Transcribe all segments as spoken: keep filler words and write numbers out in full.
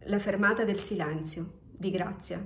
La fermata del silenzio di Grazia.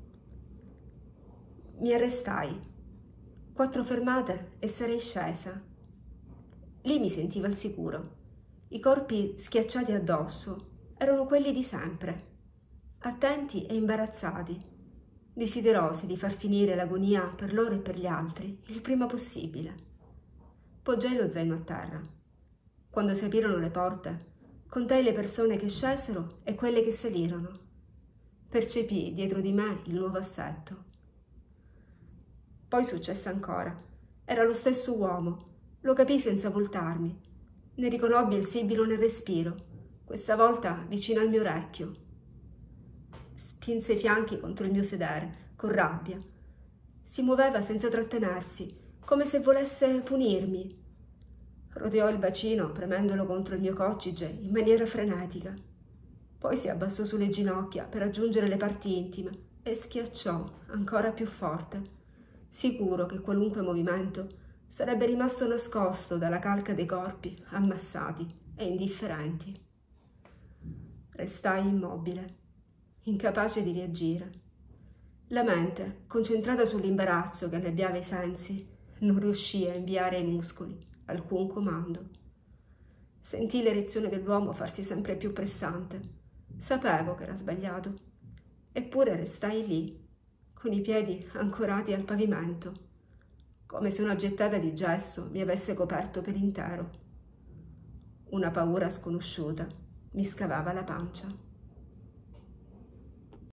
Mi arrestai. Quattro fermate e sarei scesa. Lì mi sentivo al sicuro. I corpi schiacciati addosso erano quelli di sempre, attenti e imbarazzati, desiderosi di far finire l'agonia per loro e per gli altri il prima possibile. Poggiai lo zaino a terra. Quando si aprirono le porte, contai le persone che scesero e quelle che salirono. Percepii dietro di me il nuovo assetto. Poi successe ancora. Era lo stesso uomo. Lo capii senza voltarmi. Ne riconobbi il sibilo nel respiro, questa volta vicino al mio orecchio. Spinse i fianchi contro il mio sedere, con rabbia. Si muoveva senza trattenersi, come se volesse punirmi. Roteò il bacino, premendolo contro il mio coccige in maniera frenetica. Poi si abbassò sulle ginocchia per raggiungere le parti intime e schiacciò ancora più forte, sicuro che qualunque movimento sarebbe rimasto nascosto dalla calca dei corpi ammassati e indifferenti. Restai immobile, incapace di reagire. La mente, concentrata sull'imbarazzo che annebbiava i sensi, non riuscì a inviare ai muscoli alcun comando. Sentii l'erezione dell'uomo farsi sempre più pressante. Sapevo che era sbagliato, eppure restai lì, con i piedi ancorati al pavimento, come se una gettata di gesso mi avesse coperto per intero. Una paura sconosciuta mi scavava la pancia.